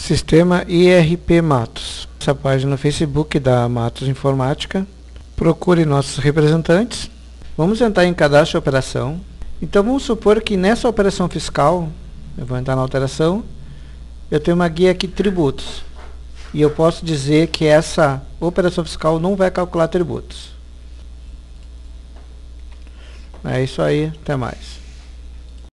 Sistema IRP Matos. Essa página no Facebook da Matos Informática. Procure nossos representantes. Vamos entrar em cadastro de operação. Então vamos supor que nessa operação fiscal, eu vou entrar na alteração, eu tenho uma guia aqui tributos. E eu posso dizer que essa operação fiscal não vai calcular tributos. É isso aí, até mais.